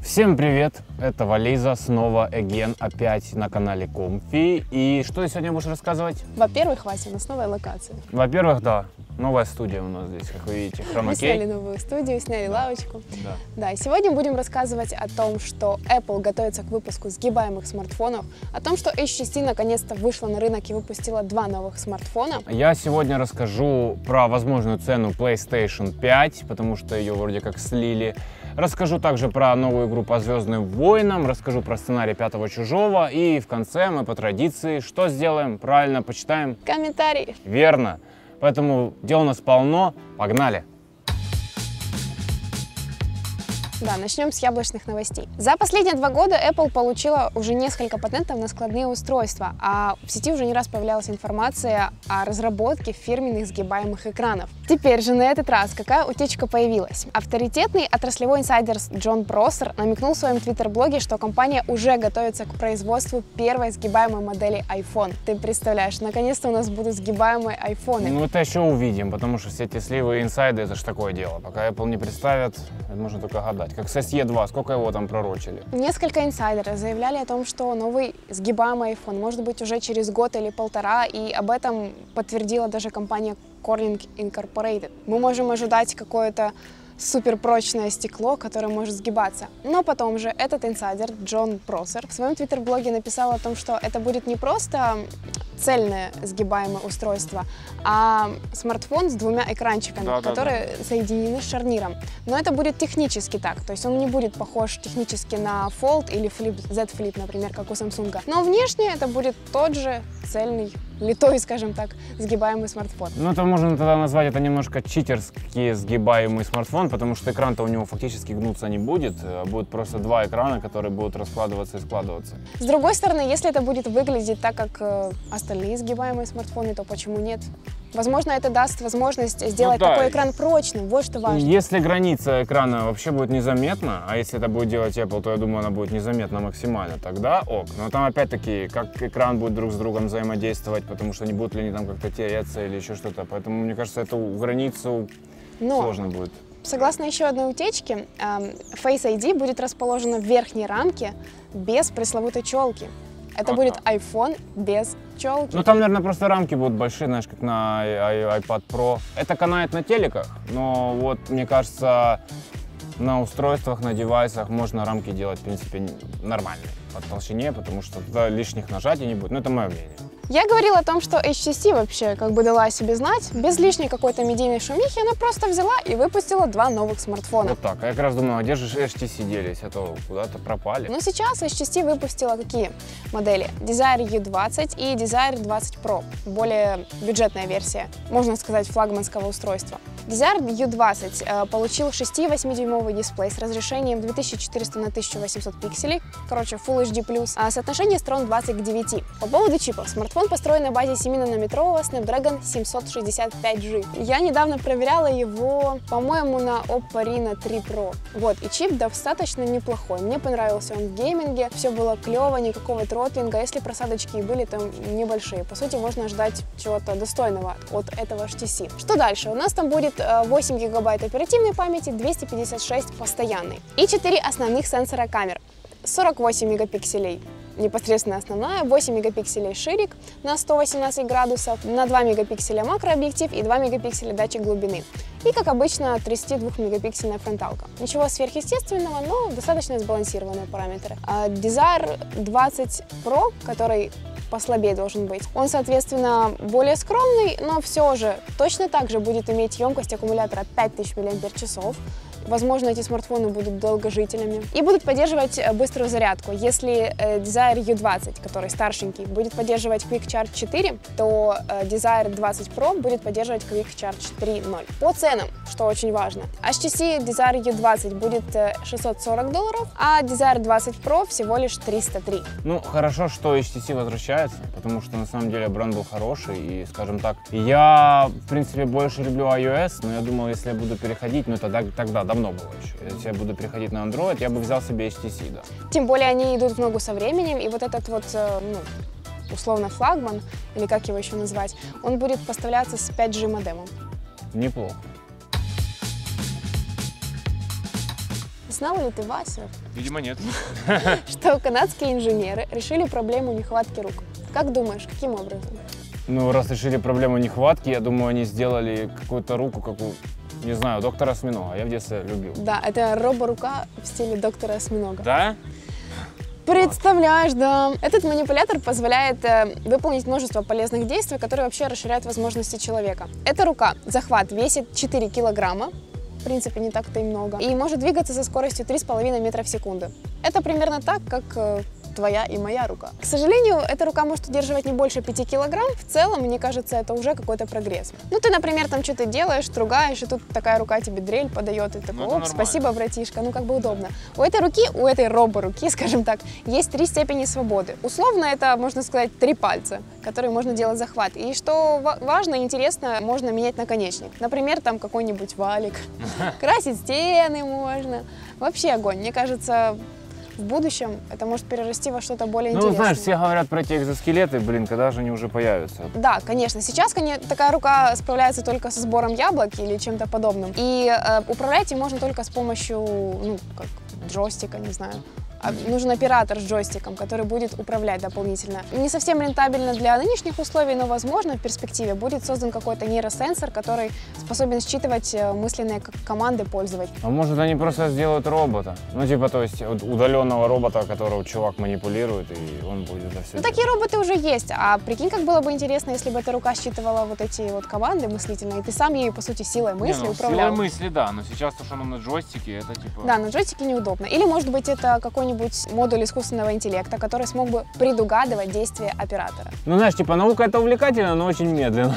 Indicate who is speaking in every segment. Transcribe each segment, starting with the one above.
Speaker 1: Всем привет, это Вализа, снова опять на канале Comfy. И что ты сегодня будешь рассказывать?
Speaker 2: Во-первых, Вася, у нас новая локация.
Speaker 1: Во-первых, да, новая студия у нас здесь, как вы видите,
Speaker 2: Мы
Speaker 1: хромакей.
Speaker 2: сняли новую студию, сняли лавочку.
Speaker 1: Да.
Speaker 2: И сегодня будем рассказывать о том, что Apple готовится к выпуску сгибаемых смартфонов, о том, что HTC наконец-то вышла на рынок и выпустила два новых смартфона.
Speaker 1: Я сегодня расскажу про возможную цену PlayStation 5, потому что ее вроде как слили. Расскажу также про новую игру по Звездным войнам, расскажу про сценарий «Пятого чужого». И в конце мы по традиции что сделаем? Правильно, почитаем?
Speaker 2: Комментарии.
Speaker 1: Верно. Поэтому дел у нас полно. Погнали!
Speaker 2: Да, начнем с яблочных новостей. За последние 2 года Apple получила уже несколько патентов на складные устройства, а в сети уже не раз появлялась информация о разработке фирменных сгибаемых экранов. Теперь же на этот раз какая утечка появилась? Авторитетный отраслевой инсайдер Джон Просер намекнул в своем твиттер-блоге, что компания уже готовится к производству первой сгибаемой модели iPhone. Ты представляешь, наконец-то у нас будут сгибаемые айфоны.
Speaker 1: Ну это еще увидим, потому что все эти сливы и инсайды — это ж такое дело. Пока Apple не представят, это можно только гадать. Как с SE2, сколько его там пророчили?
Speaker 2: Несколько инсайдеров заявляли о том, что новый сгибаемый iPhone может быть уже через год или полтора, и об этом подтвердила даже компания Corning Incorporated. Мы можем ожидать какое-то суперпрочное стекло, которое может сгибаться. Но потом же этот инсайдер Джон Просер в своем твиттер-блоге написал о том, что это будет не просто цельное сгибаемое устройство, а смартфон с 2 экранчиками, которые соединены с шарниром. Но это будет технически так, то есть он не будет похож технически на Fold или Z Flip, например, как у Samsung. Но внешне это будет тот же цельный, литой, скажем так, сгибаемый смартфон.
Speaker 1: Ну это можно тогда назвать это немножко читерский сгибаемый смартфон, потому что экран-то у него фактически гнуться не будет, а будет просто 2 экрана, которые будут раскладываться и складываться.
Speaker 2: С другой стороны, если это будет выглядеть так, как остальные сгибаемые смартфоны, то почему нет? Возможно, это даст возможность сделать такой экран прочным, вот что важно.
Speaker 1: Если граница экрана вообще будет незаметна, а если это будет делать Apple, то я думаю, она будет незаметна максимально, тогда ок. Но там опять-таки, как экран будет друг с другом взаимодействовать, потому что не будут ли они там как-то тереться или еще что-то. Поэтому, мне кажется, эту границу сложно будет.
Speaker 2: Согласно еще одной утечке, Face ID будет расположена в верхней рамке без пресловутой челки. Это будет iPhone без челки.
Speaker 1: Ну там, наверное, просто рамки будут большие, знаешь, как на iPad Pro. Это канает на телеках, но вот, мне кажется, на устройствах, на девайсах можно рамки делать, в принципе, нормальные по толщине, потому что туда лишних нажатий не будет. Ну, это мое мнение.
Speaker 2: Я говорила о том, что HTC вообще как бы дала о себе знать, без лишней какой-то медийной шумихи, она просто взяла и выпустила 2 новых смартфона.
Speaker 1: Вот так. А я как раз думала, где же HTC делись, а то куда-то пропали.
Speaker 2: Но сейчас HTC выпустила какие модели? Desire U20 и Desire 20 Pro, более бюджетная версия, можно сказать, флагманского устройства. Desire U20 получил 6,8-дюймовый дисплей с разрешением 2400 на 1800 пикселей, короче, Full HD+, а соотношение сторон 20 к 9. По поводу чипов. Смартфон построен на базе 7-нанометрового Snapdragon 765G. Я недавно проверяла его, по-моему, на Oppo Reno 3 Pro. Вот, и чип достаточно неплохой. Мне понравился он в гейминге, все было клево, никакого тротлинга. Если просадочки и были, то небольшие. По сути, можно ждать чего-то достойного от этого HTC. Что дальше? У нас там будет 8 гигабайт оперативной памяти, 256 постоянной. И 4 основных сенсора камер. 48 мегапикселей непосредственно основная, 8 мегапикселей ширик на 118 градусов, на 2 мегапикселя макрообъектив и 2 мегапикселя датчик глубины. И, как обычно, 32-мегапиксельная фронталка. Ничего сверхъестественного, но достаточно сбалансированные параметры. Desire 20 Pro, который послабее должен быть, он, соответственно, более скромный, но все же точно так же будет иметь емкость аккумулятора 5000 мАч. Возможно, эти смартфоны будут долгожителями и будут поддерживать быструю зарядку. Если Desire U20, который старшенький, будет поддерживать Quick Charge 4, то Desire 20 Pro будет поддерживать Quick Charge 3.0. По ценам, что очень важно. HTC Desire U20 будет $640, а Desire 20 Pro всего лишь 303.
Speaker 1: Ну, хорошо, что HTC возвращается, потому что, на самом деле, бренд был хороший, и, скажем так, я, в принципе, больше люблю iOS, но я думал, если я буду переходить, ну, тогда давно было еще. Если я буду переходить на Android, я бы взял себе HTC, да.
Speaker 2: Тем более они идут в ногу со временем, и вот этот вот, условно, флагман, или как его еще назвать, он будет поставляться с 5G модемом.
Speaker 1: Неплохо.
Speaker 2: знал ли ты, Вася,
Speaker 1: Видимо, нет.
Speaker 2: что канадские инженеры решили проблему нехватки рук? Как думаешь, каким образом?
Speaker 1: Ну, раз решили проблему нехватки, я думаю, они сделали какую-то руку, как у, не знаю, доктора Осьминога. Я в детстве любил.
Speaker 2: Да, это роборука в стиле доктора Осьминога.
Speaker 1: Да?
Speaker 2: Представляешь, да. Этот манипулятор позволяет выполнить множество полезных действий, которые вообще расширяют возможности человека. Эта рука, захват, весит 4 килограмма, в принципе, не так-то и много, и может двигаться со скоростью 3,5 метра в секунду. Это примерно так, как твоя и моя рука. К сожалению, эта рука может удерживать не больше 5 килограмм. В целом, мне кажется, это уже какой-то прогресс. Ну, ты, например, там что-то делаешь, стругаешь, и тут такая рука тебе дрель подает, и такой, оп, спасибо, братишка, ну, как бы удобно. У этой руки, у этой роборуки, скажем так, есть 3 степени свободы. Условно, это, можно сказать, 3 пальца, которые можно делать захват. И что важно и интересно, можно менять наконечник. Например, там какой-нибудь валик, красить стены можно. Вообще огонь, мне кажется. В будущем это может перерасти во что-то более интересное.
Speaker 1: Ну, знаешь, все говорят про эти экзоскелеты, блин, когда же они уже появятся?
Speaker 2: Да, конечно. Сейчас такая рука справляется только со сбором яблок или чем-то подобным. И управлять им можно только с помощью, ну, как джойстика, не знаю. Нужен оператор с джойстиком, который будет управлять дополнительно. Не совсем рентабельно для нынешних условий, но, возможно, в перспективе будет создан какой-то нейросенсор, который способен считывать мысленные команды пользователя.
Speaker 1: А может, они просто сделают робота? Ну, типа, то есть, удаленного робота, которого чувак манипулирует, и он будет это все.
Speaker 2: Ну, такие роботы уже есть. А прикинь, как было бы интересно, если бы эта рука считывала вот эти вот команды мыслительные, и ты сам ею, по сути, силой мысли управлял.
Speaker 1: Силой мысли, да, но сейчас то, что оно на джойстике, это типа...
Speaker 2: Да, на джойстике неудобно. Или, может быть, это какой-нибудь модуль искусственного интеллекта, который смог бы предугадывать действия оператора.
Speaker 1: Ну, знаешь, типа, наука это увлекательно, но очень медленно.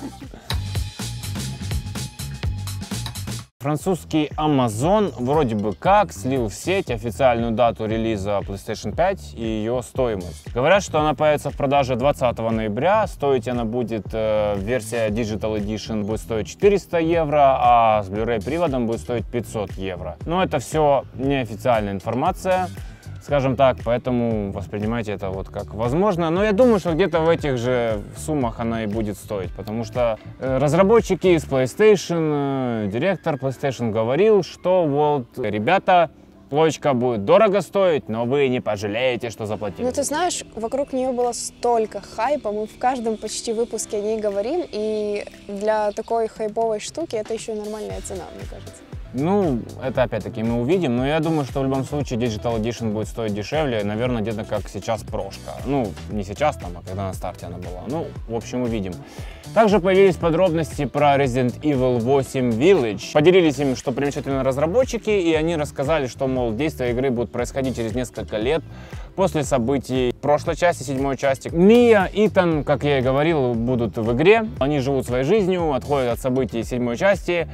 Speaker 1: Французский Amazon вроде бы как слил в сеть официальную дату релиза PlayStation 5 и ее стоимость. Говорят, что она появится в продаже 20 ноября, стоить она будет, версия Digital Edition будет стоить 400 евро, а с Blu-ray приводом будет стоить 500 евро. Но это все неофициальная информация, скажем так, поэтому воспринимайте это вот как возможно. Но я думаю, что где-то в этих же суммах она и будет стоить, потому что разработчики из PlayStation, директор PlayStation говорил, что вот, ребята, плойка будет дорого стоить, но вы не пожалеете, что заплатили.
Speaker 2: Ну, ты знаешь, вокруг нее было столько хайпа, мы в каждом почти выпуске о ней говорим, и для такой хайповой штуки это еще и нормальная цена, мне кажется.
Speaker 1: Ну, это опять-таки мы увидим, но я думаю, что в любом случае Digital Edition будет стоить дешевле, наверное, где-то как сейчас прошка. Ну, не сейчас там, а когда на старте она была. Ну, в общем, увидим. Также появились подробности про Resident Evil 8 Village. Поделились им, что примечательны разработчики, и они рассказали, что, мол, действие игры будет происходить через несколько лет после событий прошлой части, 7-й части. Мия, Итан, как я и говорил, будут в игре. Они живут своей жизнью, отходят от событий 7-й части.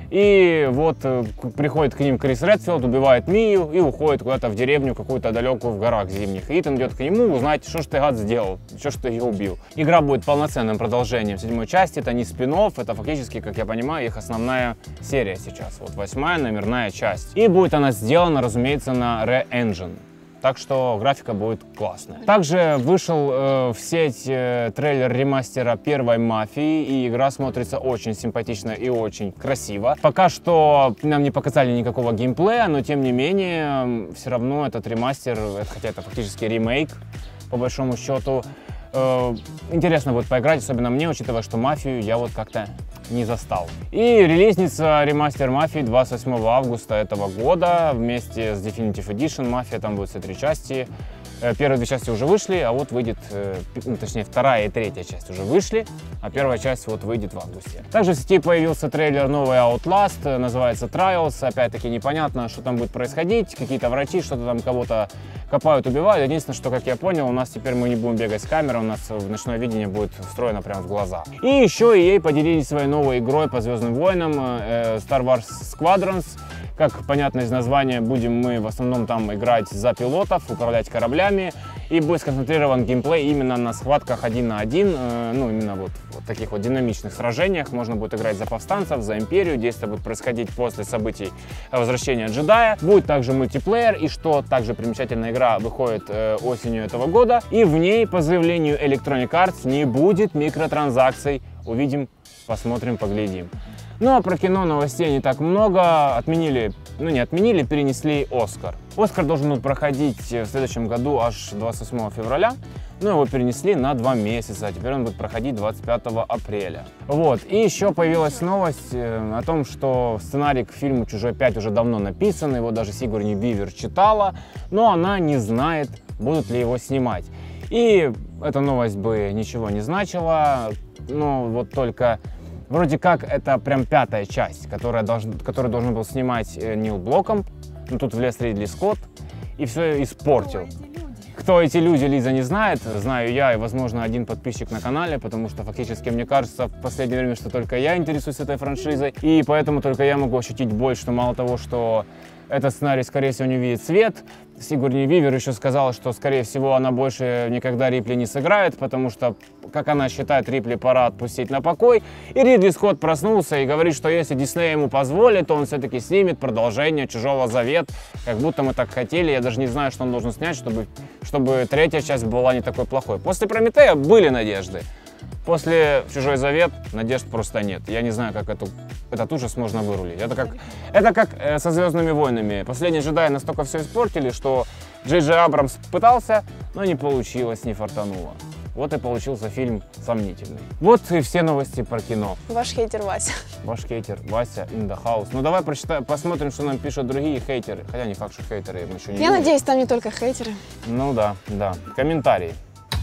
Speaker 1: И вот приходит к ним Крис Редфилд, убивает Мию и уходит куда-то в деревню какую-то далекую в горах зимних. И Итан идет к нему узнать, что ж ты, гад, сделал, что ж ты ее убил. Игра будет полноценным продолжением 7-й части, это не спин-офф, это фактически, как я понимаю, их основная серия сейчас. Вот 8-я номерная часть. И будет она сделана, разумеется, на Re-Engine. Так что графика будет классная. Также вышел в сеть трейлер ремастера первой «Мафии», и игра смотрится очень симпатично и очень красиво. Пока что нам не показали никакого геймплея, но тем не менее, все равно этот ремастер, хотя это фактически ремейк, по большому счету, интересно будет поиграть, особенно мне, учитывая, что «Мафию» я вот как-то не застал. И релизница ремастер «Мафии» 28 августа этого года вместе с Definitive Edition. «Мафия» там будет все 3 части. Первые 2 части уже вышли, а вот выйдет, точнее, 2-я и 3-я часть уже вышли, а первая часть вот выйдет в августе. Также в сети появился трейлер новый Outlast, называется Trials. Опять-таки непонятно, что там будет происходить, какие-то врачи что-то там кого-то копают, убивают. Единственное, что, как я понял, у нас теперь мы не будем бегать с камерой, у нас ночное видение будет встроено прямо в глаза. И еще EA поделились своей новой игрой по Звездным войнам Star Wars Squadrons. Как понятно из названия, будем мы в основном там играть за пилотов, управлять кораблями, и будет сконцентрирован геймплей именно на схватках 1 на 1, ну именно вот таких вот динамичных сражениях. Можно будет играть за повстанцев, за империю, действие будет происходить после событий возвращения джедая. Будет также мультиплеер, и что также примечательная, игра выходит осенью этого года, и в ней, по заявлению Electronic Arts, не будет микротранзакций. Увидим, посмотрим, поглядим. Ну а про кино новостей не так много. Отменили, ну не отменили, перенесли «Оскар». «Оскар» должен был проходить в следующем году аж 28 февраля. Но его перенесли на 2 месяца, а теперь он будет проходить 25 апреля. Вот. И еще появилась новость о том, что сценарий к фильму «Чужой 5» уже давно написан, его даже Сигурни Вивер читала, но она не знает, будут ли его снимать. И эта новость бы ничего не значила, но вот только вроде как это прям 5-я часть, которую должен был снимать Нил Блокомп, но тут влез Ридли Скотт и все испортил. Кто эти люди, Лиза не знает, знаю я и, возможно, один подписчик на канале, потому что фактически мне кажется в последнее время, что только я интересуюсь этой франшизой, и поэтому только я могу ощутить боль, что мало того, что этот сценарий, скорее всего, не видит свет. Сигурни Вивер еще сказала, что, скорее всего, она больше никогда Рипли не сыграет, потому что, как она считает, Рипли пора отпустить на покой. И Ридли Скотт проснулся и говорит, что если Дисней ему позволит, то он все-таки снимет продолжение «Чужого завета», как будто мы так хотели. Я даже не знаю, что он должен снять, чтобы 3-я часть была не такой плохой. После «Прометея» были надежды. После «Чужой завет» надежд просто нет. Я не знаю, как этот ужас можно вырулить. Это как со «Звездными войнами». «Последние джедаи» настолько все испортили, что Джей Джей Абрамс пытался, но не получилось, не фартануло. Вот и получился фильм сомнительный. Вот и все новости про кино.
Speaker 2: Ваш хейтер Вася.
Speaker 1: Ваш хейтер Вася in the house. Ну давай посмотрим, что нам пишут другие хейтеры. Хотя не факт, что хейтеры мы еще не
Speaker 2: Я надеюсь, там не только хейтеры.
Speaker 1: Ну да. Комментарии.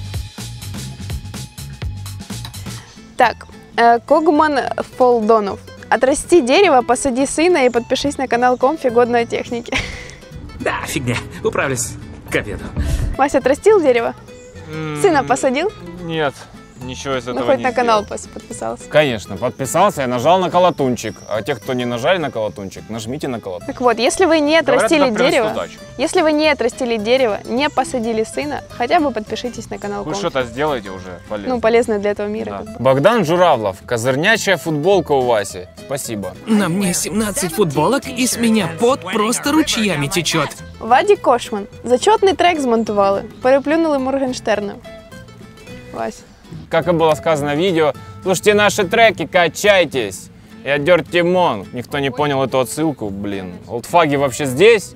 Speaker 2: Так, Когман Фолдонов. Отрасти дерево, посади сына и подпишись на канал Комфи годной техники.
Speaker 3: Да, фигня. Управлюсь к обеду.
Speaker 2: Вася отрастил дерево? Сына посадил?
Speaker 1: Нет, ничего из этого
Speaker 2: Ну, хоть
Speaker 1: не
Speaker 2: на канал
Speaker 1: сделал.
Speaker 2: подписался.
Speaker 1: Конечно, подписался и нажал на колотунчик. А те, кто не нажали на колотунчик, нажмите на колотунчик.
Speaker 2: Так вот, если вы не отрастили
Speaker 1: Говорят, это приносит
Speaker 2: дерево,
Speaker 1: удачу.
Speaker 2: если вы не отрастили дерево, не посадили сына, хотя бы подпишитесь на канал
Speaker 1: Вы
Speaker 2: Комфи.
Speaker 1: что-то сделаете уже полезно.
Speaker 2: Ну, полезно для этого мира.
Speaker 1: Да.
Speaker 2: как бы.
Speaker 1: Богдан Журавлов. Козырнячая футболка у Васи. Спасибо.
Speaker 3: На мне 17 футболок, и с меня пот просто ручьями течет.
Speaker 2: Ваді Кошман. Зачетний трек змонтували. Переплюнули Моргенштерна. Вася.
Speaker 1: Как и было сказано в видео, слушайте наши треки, качайтесь. Я Dirty Monk. Никто не понял эту отсылку, блин. Олдфаги вообще здесь?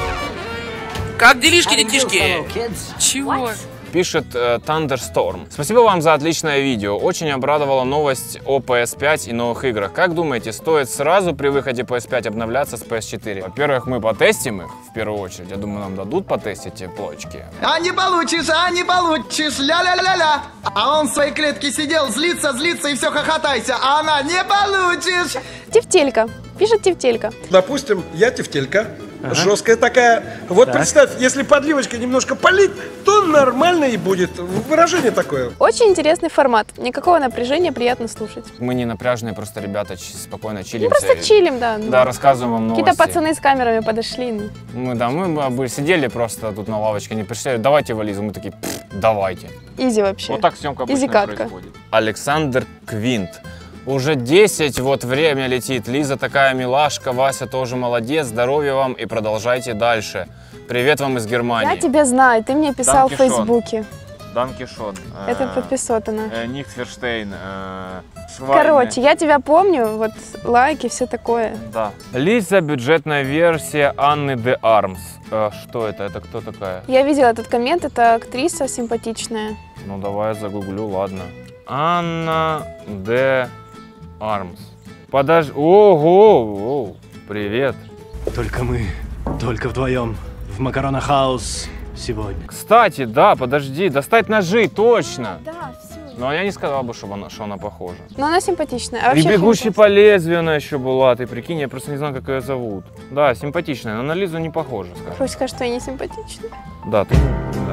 Speaker 3: Как делишки, детишки? Чего?
Speaker 1: Пишет Thunderstorm. Спасибо вам за отличное видео. Очень обрадовала новость о PS5 и новых играх. Как думаете, стоит сразу при выходе PS5 обновляться с PS4? Во-первых, мы потестим их в первую очередь. Я думаю, нам дадут потестить эти плочки.
Speaker 4: А не получишь, ля-ля-ля-ля. А он в своей клетке сидел, злится и все хохотайся. А она не получишь.
Speaker 2: Тефтелька. Пишет Тефтелька.
Speaker 5: Допустим, я тефтелька, жесткая такая. Вот представь, если подливочкой немножко полить, то нормально и будет. Выражение такое.
Speaker 2: Очень интересный формат. Никакого напряжения, приятно слушать.
Speaker 1: Мы не напряжные, просто ребята спокойно чилимся.
Speaker 2: Ну, просто чилим, да.
Speaker 1: Да, рассказываем вам новости.
Speaker 2: Какие-то пацаны с камерами подошли.
Speaker 1: Мы сидели просто тут на лавочке, не пришли, давайте его, Лизу. Мы такие, давайте.
Speaker 2: Изи вообще.
Speaker 1: Вот так съемка обычно
Speaker 2: Изи-катка.
Speaker 1: происходит. Александр Квинт. Уже 10, вот время летит. Лиза такая милашка, Вася тоже молодец. Здоровья вам и продолжайте дальше. Привет вам из Германии.
Speaker 2: Я тебя знаю, ты мне писал в
Speaker 1: Данкишон.
Speaker 2: Фейсбуке.
Speaker 1: Дан Кишон.
Speaker 2: Это подписотано.
Speaker 1: Никтферштейн.
Speaker 2: Короче, я тебя помню, вот лайки, все такое.
Speaker 1: Да. Лиза, бюджетная версия Анны де Армс. Что это? Это кто такая?
Speaker 2: Я видела этот коммент, это актриса симпатичная.
Speaker 1: Ну давай я загуглю, ладно. Анна де Армс. Подожди. Ого! Привет.
Speaker 6: Только мы, только вдвоем, в Макарона Хаус сегодня.
Speaker 1: Кстати, да, подожди, достать ножи, точно.
Speaker 2: Да, все.
Speaker 1: Но я не сказал бы, что она похожа.
Speaker 2: Но она симпатичная. А
Speaker 1: И
Speaker 2: вообще
Speaker 1: «Бегущий
Speaker 2: фильм
Speaker 1: по лезвию» она еще была, ты прикинь, я просто не знаю, как ее зовут. Да, симпатичная, но на Лизу не похожа, скажем.
Speaker 2: Хочешь сказать, что я не симпатичная?
Speaker 1: Да, ты, да.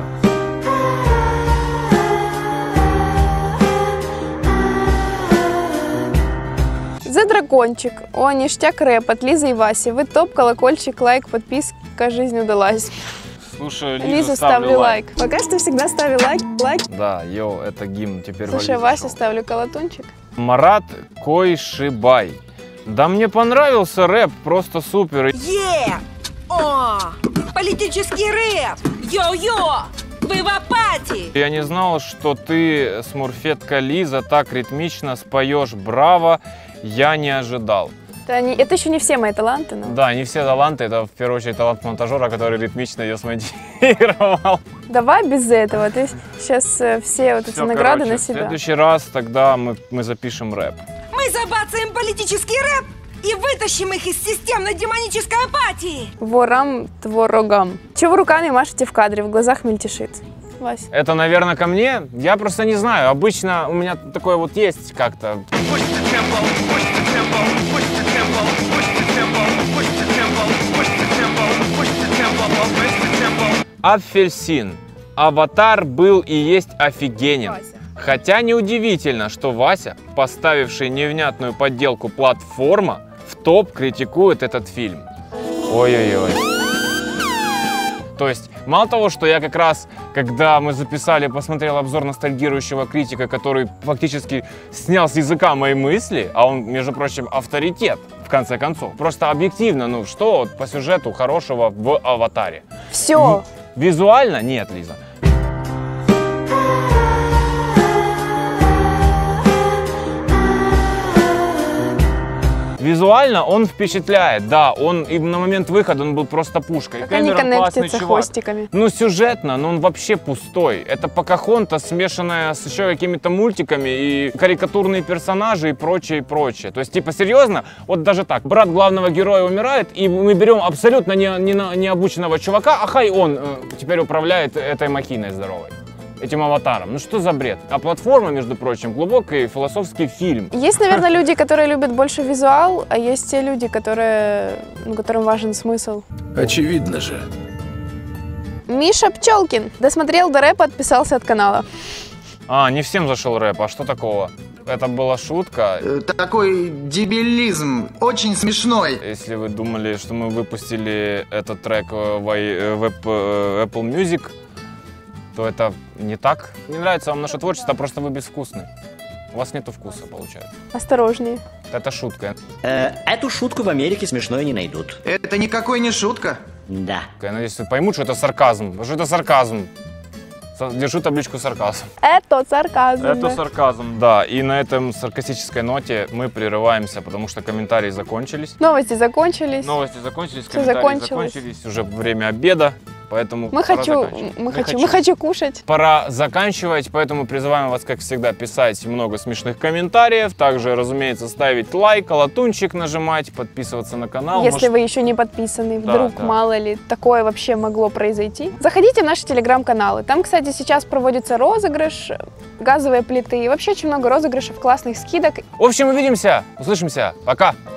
Speaker 2: За дракончик. О, ништяк рэп от Лизы и Васи. Вы топ, колокольчик, лайк, подписка, жизнь удалась.
Speaker 1: Слушай,
Speaker 2: Лизу ставлю лайк. Пока что всегда ставлю лайк.
Speaker 1: Да, йоу, это гимн, теперь
Speaker 2: Слушай,
Speaker 1: Вализа
Speaker 2: Вася
Speaker 1: шел.
Speaker 2: ставлю колотунчик.
Speaker 1: Марат Койшибай. Да мне понравился рэп, просто супер.
Speaker 7: О! Политический рэп! Йо-йо! Вы в апатии!
Speaker 1: Я не знал, что ты, смурфетка Лиза, так ритмично споешь. Браво! я не ожидал.
Speaker 2: Это еще не все мои таланты, но...
Speaker 1: Да, не все таланты, это в первую очередь талант монтажера, который ритмично ее смонтировал.
Speaker 2: Давай без этого, ты сейчас все вот эти награды на себя.
Speaker 1: В следующий раз тогда мы запишем рэп.
Speaker 7: Мы забацаем политический рэп и вытащим их из системной демонической апатии.
Speaker 2: Ворам, творогам. Чего вы руками машете в кадре, в глазах мельтешит? Вась.
Speaker 1: Это, наверное, ко мне? Я просто не знаю. Обычно у меня такое вот есть как-то. Апфельсин. Аватар был и есть офигенен. Хотя неудивительно, что Вася, поставивший невнятную подделку платформа, в топ критикует этот фильм. Ой-ой-ой. То есть, мало того, что я как раз, когда мы записали, посмотрел обзор ностальгирующего критика, который фактически снял с языка мои мысли, а он, между прочим, авторитет, в конце концов. Просто объективно, ну что по сюжету хорошего в «Аватаре»?
Speaker 2: Все.
Speaker 1: Визуально? Нет, Лиза. Визуально он впечатляет, да, он и на момент выхода он был просто пушкой.
Speaker 2: Как они коннектятся хвостиками.
Speaker 1: Ну сюжетно, но он вообще пустой. Это Покахонтас, смешанная с еще какими-то мультиками и карикатурные персонажи и прочее, и прочее. То есть типа серьезно, вот даже так, брат главного героя умирает, и мы берем абсолютно необученного чувака, а хай он теперь управляет этой махиной здоровой. Этим аватаром. Ну что за бред? А платформа, между прочим, глубокий философский фильм.
Speaker 2: Есть, наверное, люди, которые любят больше визуал, а есть те люди, которым важен смысл.
Speaker 6: Очевидно же.
Speaker 2: Миша Пчелкин досмотрел до рэпа, отписался от канала.
Speaker 1: А, не всем зашел рэп, а что такого? Это была шутка.
Speaker 4: Такой дебилизм, очень смешной.
Speaker 1: Если вы думали, что мы выпустили этот трек в Apple Music, то это не так. Не нравится вам наше творчество, просто вы безвкусны. У вас нету вкуса, получается.
Speaker 2: Осторожнее.
Speaker 1: Это шутка.
Speaker 8: Эту шутку в Америке смешной не найдут.
Speaker 4: Это никакой не шутка.
Speaker 8: Да.
Speaker 1: Я надеюсь, поймут, что это сарказм. Что это сарказм? Держу табличку сарказм.
Speaker 2: Это сарказм.
Speaker 1: Это сарказм, да. И на этом саркастической ноте мы прерываемся, потому что комментарии закончились.
Speaker 2: Новости закончились.
Speaker 1: Новости закончились,
Speaker 2: Всё
Speaker 1: комментарии
Speaker 2: закончилось.
Speaker 1: закончились. Уже время обеда. Поэтому
Speaker 2: Мы хочу кушать.
Speaker 1: Пора заканчивать, поэтому призываем вас, как всегда, писать много смешных комментариев. Также, разумеется, ставить лайк, колокольчик нажимать, подписываться на канал.
Speaker 2: Если вы еще не подписаны, вдруг,
Speaker 1: да.
Speaker 2: мало ли, такое вообще могло произойти. Заходите в наши телеграм-каналы. Там, кстати, сейчас проводится розыгрыш, газовые плиты. И вообще очень много розыгрышев, классных скидок.
Speaker 1: В общем, увидимся, услышимся. Пока!